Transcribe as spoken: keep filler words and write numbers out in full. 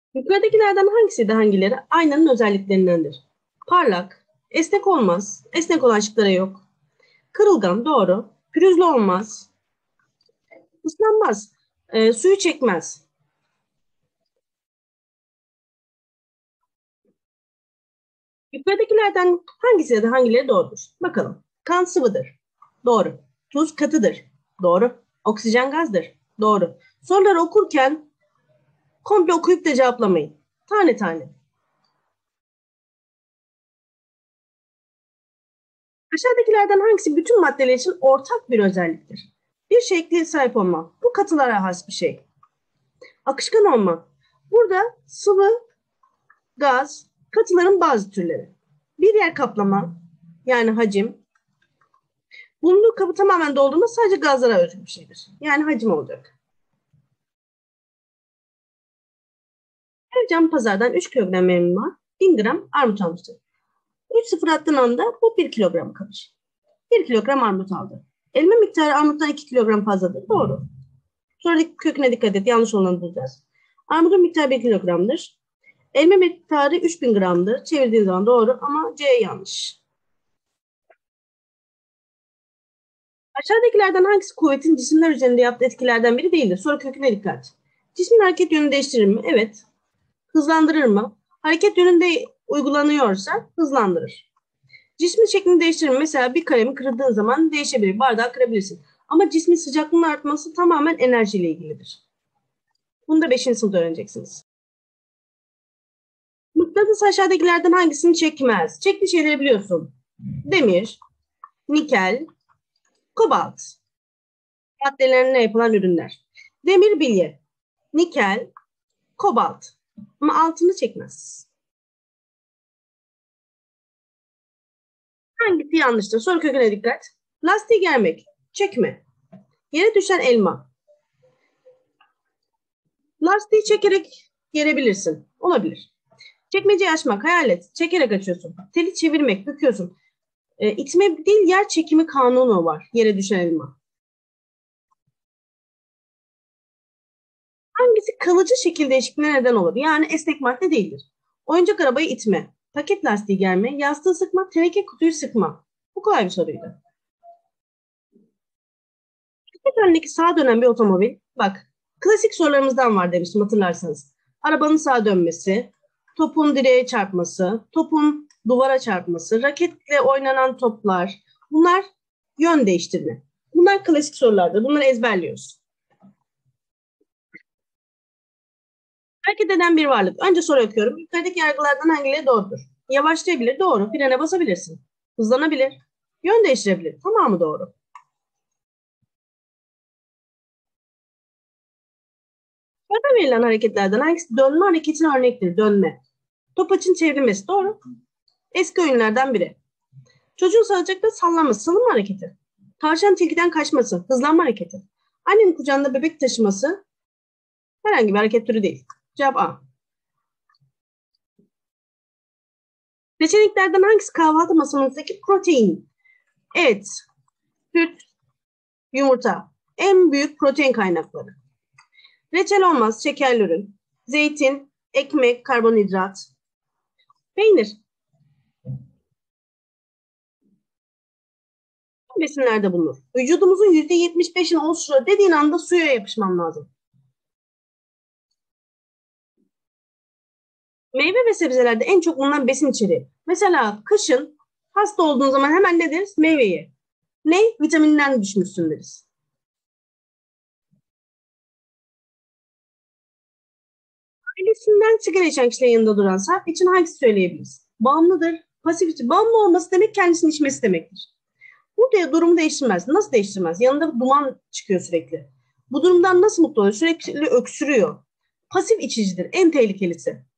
Yukarıdakilerden hangisi de hangileri aynanın özelliklerindendir? Parlak, esnek olmaz, esnek olan şıklara yok. Kırılgan, doğru. Pürüzlü olmaz, ıslanmaz, e, suyu çekmez. Yukarıdakilerden hangisi ya da hangileri doğrudur? Bakalım. Kan sıvıdır. Doğru. Tuz katıdır. Doğru. Oksijen gazdır. Doğru. Soruları okurken komple okuyup da cevaplamayın. Tane tane. Aşağıdakilerden hangisi bütün maddeler için ortak bir özelliktir? Bir şekli sahip olma. Bu katılara has bir şey. Akışkan olma. Burada sıvı, gaz, katıların bazı türleri. Bir yer kaplama, yani hacim. Bulunduğu kabı tamamen doldurma sadece gazlara özgü bir şeydir. Yani hacim olacak. Ercan pazardan üç kilogram elma, bin gram armut almıştır. üç sıfır attığın anda bu bir kilogram kalır. bir kilogram armut aldı. Elma miktarı armuttan iki kilogram fazladır. Doğru. Sonraki köküne dikkat et. Yanlış olanı bulacağız. Armudun miktarı bir kilogramdır. Elma miktarı üç bin gramdır. Çevirdiğin zaman doğru ama C yanlış. Aşağıdakilerden hangisi kuvvetin cisimler üzerinde yaptığı etkilerden biri değildir? Soru köküne dikkat. Cismin hareket yönünü değiştirir mi? Evet. Hızlandırır mı? Hareket yönünde uygulanıyorsa hızlandırır. Cismin şeklini değiştirir mi? Mesela bir kalemi kırdığın zaman değişebilir. Bardağı kırabilirsin. Ama cismin sıcaklığının artması tamamen enerjiyle ilgilidir. Bunu da beşinci sınıfta öğreneceksiniz. Mıknatıs aşağıdakilerden hangisini çekmez? Çektiği şeyleri biliyorsun. Demir, nikel, kobalt. Maddelerine yapılan ürünler. Demir bilye, nikel, kobalt. Ama altını çekmez. Hangisi yanlıştır? Soru köküne dikkat. Lastiği germek, çekme. Yere düşen elma. Lastiği çekerek gerebilirsin. Olabilir. Çekmeceyi açmak, hayal et. Çekerek açıyorsun. Teli çevirmek, büküyorsun. E, itme değil, yer çekimi kanunu var. Yere düşen elma. Hangisi kalıcı şekil değişikliğine neden olur? Yani esnek madde değildir. Oyuncak arabayı itme, paket lastiği germe, yastığı sıkma, teneke kutuyu sıkma. Bu kolay bir soruydu. Bir önündeki sağa dönen bir otomobil. Bak, klasik sorularımızdan var demiştim hatırlarsanız. Arabanın sağa dönmesi, topun direğe çarpması, topun duvara çarpması, raketle oynanan toplar. Bunlar yön değiştirme. Bunlar klasik sorulardır. Bunları ezberliyoruz. Hareket eden bir varlık. Önce soru okuyorum. Yukarıdaki yargılardan hangileri doğrudur? Yavaşlayabilir, doğru. Frene basabilirsin. Hızlanabilir. Yön değiştirebilir. Tamamı doğru. Yukarıda verilen hareketlerden hangisi dönme hareketine örnektir? Dönme. Topaçın çevrilmesi. Doğru. Eski oyunlardan biri. Çocuğun salıncakta sallanması. Salınma hareketi. Tavşan tilkiden kaçması. Hızlanma hareketi. Annenin kucağında bebek taşıması herhangi bir hareket türü değil. Cevap A. Seçeneklerden hangisi kahvaltı masamızdaki protein? Et, süt, yumurta. En büyük protein kaynakları. Reçel olmaz, şekerli ürün. Zeytin, ekmek, karbonhidrat. Peynir. Besinlerde bulunur. Vücudumuzun yüzde yetmiş beşini oluşturuyor dediğin anda suya yapışman lazım. Meyve ve sebzelerde en çok bulunan besin içeriği. Mesela kışın hasta olduğun zaman hemen ne deriz? Meyveyi. Ne? Vitaminden düşmüşsün deriz. Ailesinden sigara içen kişilerin yanında duran Sarp için hangisi söyleyebiliriz? Bağımlıdır. Pasif içi. Bağımlı olması demek kendisini içmesi demektir. Bu de durumu değiştirmez. Nasıl değiştirmez? Yanında duman çıkıyor sürekli. Bu durumdan nasıl mutlu oluyor? Sürekli öksürüyor. Pasif içicidir. En tehlikelisi.